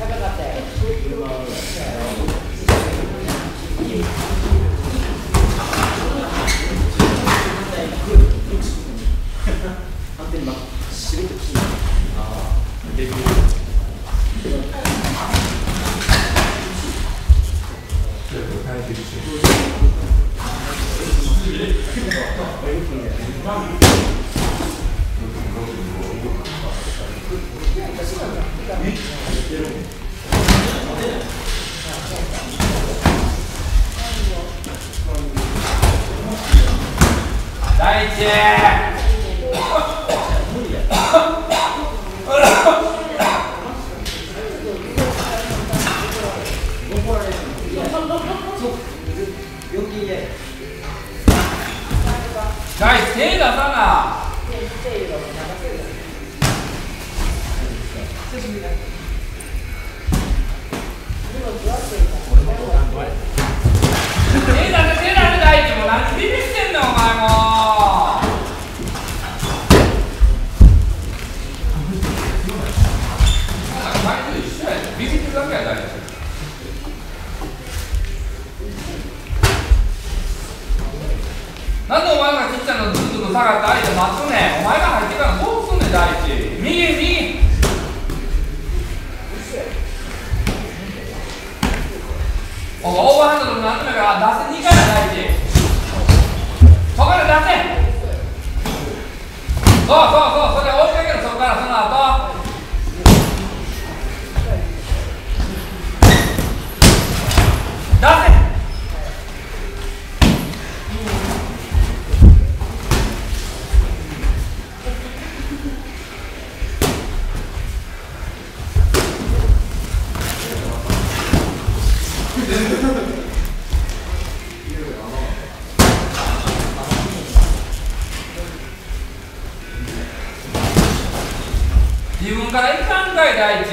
第一第一手出さな手出せ第一も何ビビってんのお前もビビってるだけや大事なんでお前がちっちゃなのずっと下がって相手待つねんお前が入ってからどうすんねん第一右オーバーハンドの何と目か出せ2回や第一そこから出せそうそれ追いかけるそこからその後出せ自分からいかんかい第一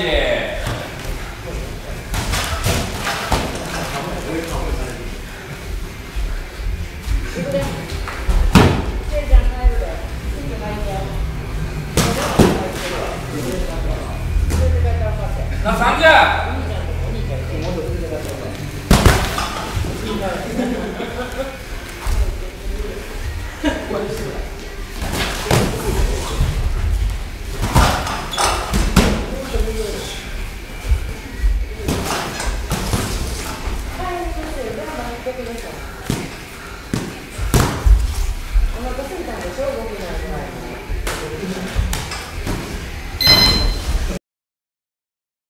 な30